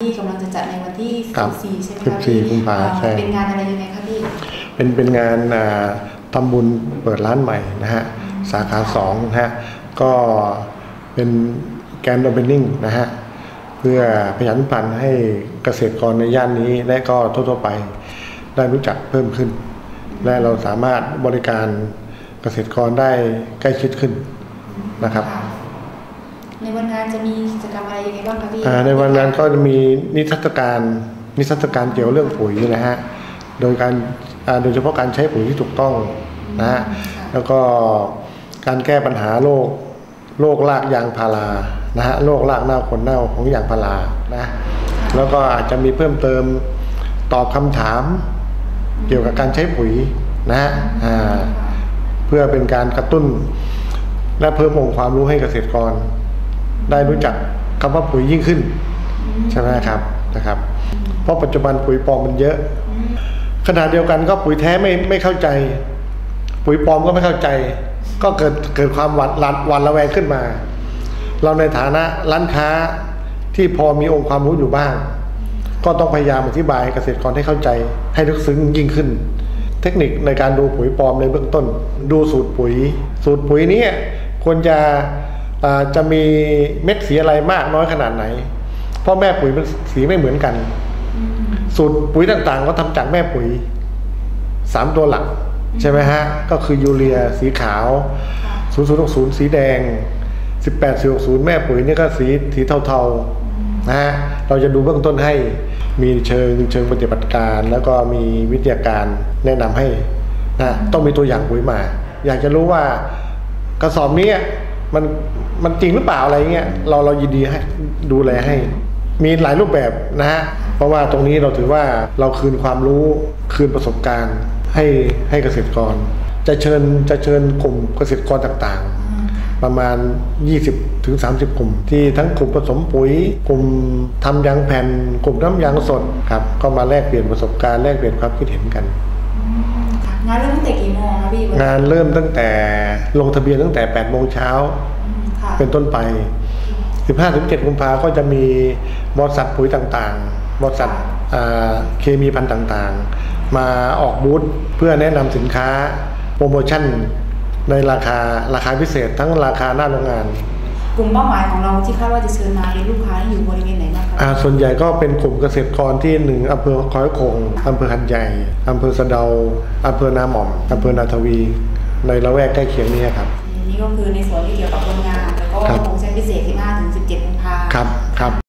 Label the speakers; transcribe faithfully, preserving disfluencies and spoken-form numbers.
Speaker 1: ที่กำลังจะจัดในวันที่สิบสี่ใช่ไหมคะ
Speaker 2: พี่กุมภาใช่
Speaker 1: เป็นงานอะไรยังไงคะพี่
Speaker 2: เป็นเป็นงานทำบุญเปิดร้านใหม่นะฮะสาขาสองนะฮะก็เป็นแกนโอเปนนิ่งนะฮะเพื่อประชาสัมพันธ์ให้เกษตรกรในย่านนี้และก็ทั่วๆไปได้รู้จักเพิ่มขึ้นและเราสามารถบริการเกษตรกรได้ใกล้ชิดขึ้นนะครับ
Speaker 1: ในวันงานจะมีกิจกรรมอะไรยังไงบ้างคะพี่
Speaker 2: ในวันงานก็จะมีนิทรรศการนิทรรศการเกี่ยวเรื่องปุ๋ยนะฮะโดยการโดยเฉพาะการใช้ปุ๋ยที่ถูกต้องนะฮะแล้วก็การแก้ปัญหาโรคโรครากยางพารานะฮะโรครากเน่าขนเน่าของยางพารานะแล้วก็อาจจะมีเพิ่มเติมตอบคำถามเกี่ยวกับการใช้ปุ๋ยนะฮะเพื่อเป็นการกระตุ้นและเพิ่มองค์ความรู้ให้เกษตรกรได้รู้จักคำว่าปุ๋ยยิ่งขึ้นใช่ไหมครับนะครับเพราะปัจจุบันปุ๋ยปลอมมันเยอะขณะเดียวกันก็ปุ๋ยแท้ไม่ไม่เข้าใจปุ๋ยปลอมก็ไม่เข้าใจก็เกิดเกิดความหวาดหวาดระแวงขึ้นมาเราในฐานะร้านค้าที่พอมีองค์ความรู้อยู่บ้างก็ต้องพยายามอธิบายเกษตรกรให้เข้าใจให้ลึกซึ้งยิ่งขึ้นเทคนิคในการดูปุ๋ยปลอมในเบื้องต้นดูสูตรปุ๋ยสูตรปุ๋ยนี้ควรจะจะมีเม็ดสีอะไรมากน้อยขนาดไหนเพราะแม่ปุ๋ยมันสีไม่เหมือนกันสูตรปุ๋ยต่างๆก็ทำจากแม่ปุ๋ยสามตัวหลักใช่ไหมฮะก็คือยูเรียสีขาวศูนย์ ศูนย์ หก ศูนย์สีแดงสิบแปด สี่ หก ศูนย์แม่ปุ๋ยนี่ก็สีสีเทาๆนะฮะเราจะดูเบื้องต้นให้มีเชิงเชิงปฏิบัติการแล้วก็มีวิทยาการแนะนำให้นะต้องมีตัวอย่างปุ๋ยมาอยากจะรู้ว่ากระสอบนี้มันมันจริงหรือเปล่าอะไรเงี้ยเราเรายินดีให้ดูแลให้มีหลายรูปแบบนะฮะเพราะว่าตรงนี้เราถือว่าเราคืนความรู้คืนประสบการณ์ให้ให้เกษตรกรจะเชิญจะเชิญกลุ่มเกษตรกรต่างๆประมาณ ยี่สิบถึงสามสิบ กลุ่มที่ทั้งกลุ่มผสมปุ๋ยกลุ่มทำยางแผ่นกลุ่มน้ำยางสดครับก็มาแลกเปลี่ยนประสบการณ์แลกเปลี่ยนความคิดเห็นกัน
Speaker 1: งานเริ่มตั้งแต่กี่โมงครับพี่
Speaker 2: งานเริ่มตั้งแต่ลงทะเบียนตั้งแต่แปดโมงเช้าเป็นต้นไป สิบห้าถึงเจ็ด กุมภาพันธ์ก็จะมีบริษัทปุ๋ยต่างๆบริษัทเคมีภัณฑ์ต่างๆมาออกบูธเพื่อแนะนำสินค้าโปรโมชั่นในราคาราคาพิเศษทั้งราคาหน้าโรงงาน
Speaker 1: กลุ่มเป้าหมายของเราที่คาดว่าจะเชิญมาเป็นลูกค้าอยู่บริเวณไหนบ้างครับ
Speaker 2: ส่วนใหญ่ก็เป็นกลุ่มเกษตรกรที่หนึ่งอำเภอคอยคงอำเภอหัดใหญ่อำเภอสะเดาอำเภอนาหม่อมอำเภอนาทวีในละแวกใกล้เคียงนี้ครับ
Speaker 1: นี่ก็คือในส่วนที่เกี่ยวกับโรงงานแล้วก็โปรโมชั่นพิเศษที่ห้าถึงสิบเจ็ด กุมภาพันธ์
Speaker 2: ครับครับ